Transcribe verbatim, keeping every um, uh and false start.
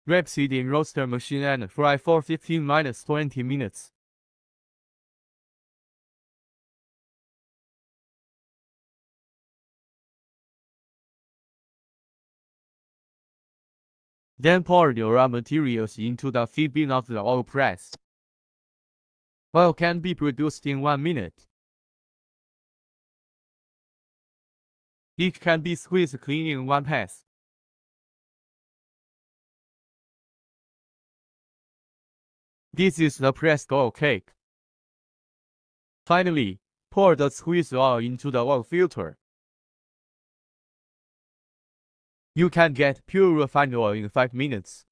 Rapeseed in roaster machine and fry for fifteen to twenty minutes. Then pour your raw materials into the feed bin of the oil press. Oil can be produced in one minute. It can be squeezed clean in one pass. This is the pressed oil cake. Finally, pour the squeezed oil into the oil filter. You can get pure refined oil in five minutes.